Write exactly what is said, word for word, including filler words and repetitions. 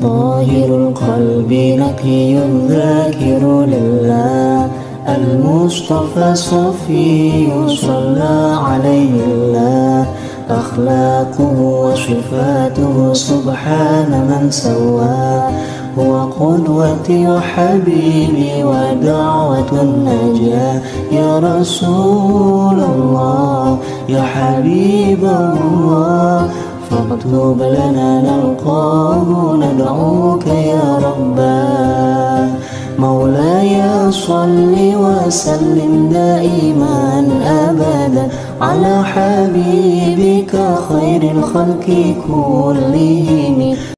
طاهر القلب نقي ذاكر لله، المصطفى صفي صلى عليه الله، أخلاقه وصفاته سبحان من سواه، هو قدوتي وحبيبي ودعوة النجاة. يا رسول الله يا حبيب الله، فاكتب لنا نلقاه ندعوك يا رباه. مولاي صل وسلم دائما أبدا على حبيبك خير الخلق كلهم.